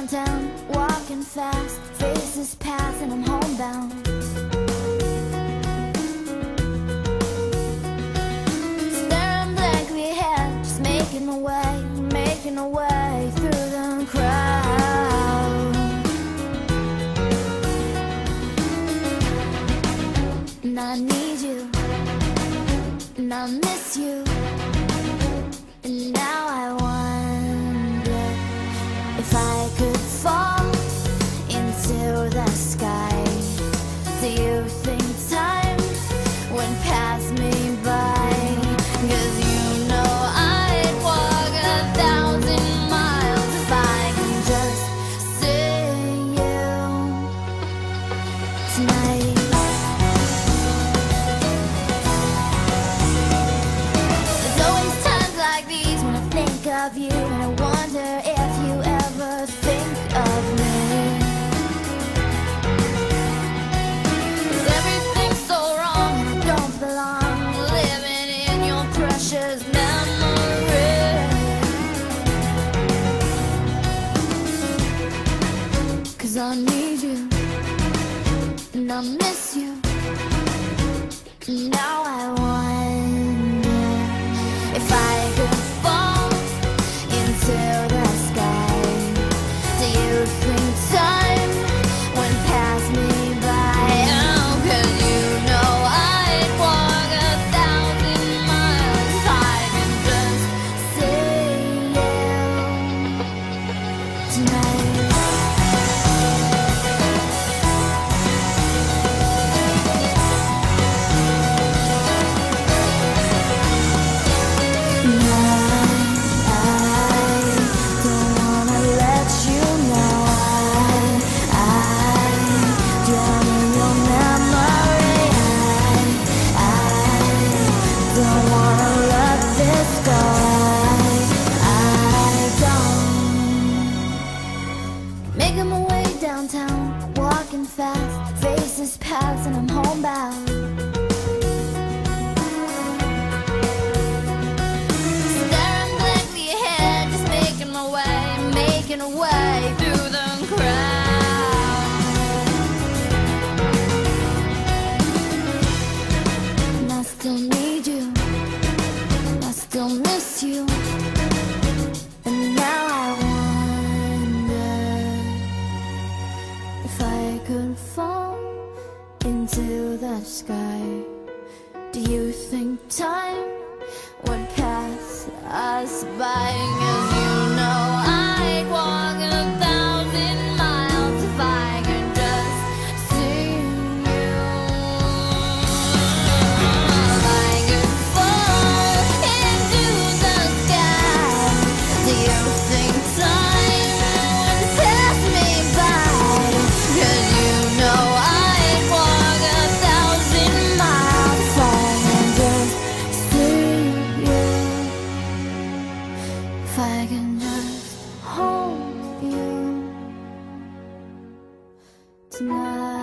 downtown, walking fast, faces pass and I'm homebound. Staring blankly ahead, just making my way through the crowd. And I need you, and I miss you, and now I wonder if I could fall into the sky. Do you think time would pass me by? 'Cause you know I'd walk 1,000 miles if I can just see you tonight. Of you, and I wonder if you ever think of me. 'Cause everything's so wrong and I don't belong, living in your precious memory. 'Cause I need you, and I miss you, and now I wonder if I could fall into the sky. Do you think time would pass me by? Oh, 'cause you know I'd walk 1,000 miles if I can just see you tonight. Making my way downtown, walking fast, faces pass and I'm homebound. Staring blankly ahead, just making my way through the crowd. And I still need you, I still miss you, and now I wonder if I could fall into the sky. Do you think time would pass us by? 'Cause you know I'd walk 1,000 miles if I could just see you. If I could fall into the sky, do you think time would pass me by? 'Cause you know I'd walk 1,000 miles if I can just see you. If I can just hold you tonight.